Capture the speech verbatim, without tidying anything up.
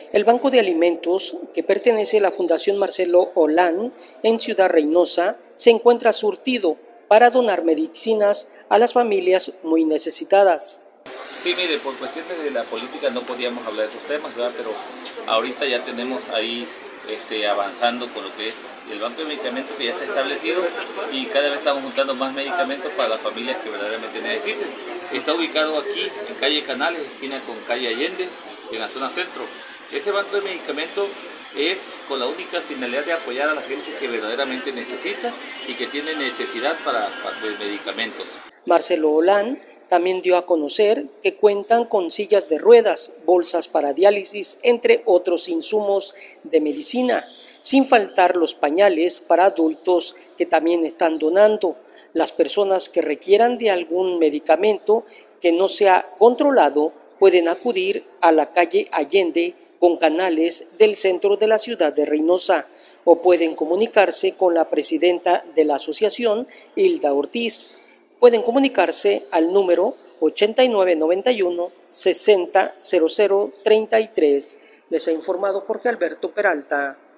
El Banco de Alimentos, que pertenece a la Fundación Marcelo Olán en Ciudad Reynosa, se encuentra surtido para donar medicinas a las familias muy necesitadas. Sí, mire, por cuestiones de la política no podíamos hablar de esos temas, ¿verdad? Pero ahorita ya tenemos ahí este, avanzando con lo que es el banco de medicamentos que ya está establecido y cada vez estamos juntando más medicamentos para las familias que verdaderamente necesiten. Está ubicado aquí en calle Canales, esquina con calle Allende, en la zona centro. Ese banco de medicamentos es con la única finalidad de apoyar a la gente que verdaderamente necesita y que tiene necesidad para, para de medicamentos. Marcelo Olán también dio a conocer que cuentan con sillas de ruedas, bolsas para diálisis, entre otros insumos de medicina, sin faltar los pañales para adultos que también están donando. Las personas que requieran de algún medicamento que no sea controlado pueden acudir a la calle Allende con Canales del centro de la ciudad de Reynosa o pueden comunicarse con la presidenta de la asociación, Hilda Ortiz. Pueden comunicarse al número ochenta y nueve noventa y uno sesenta cero cero treinta y tres. Les ha informado Jorge Alberto Peralta.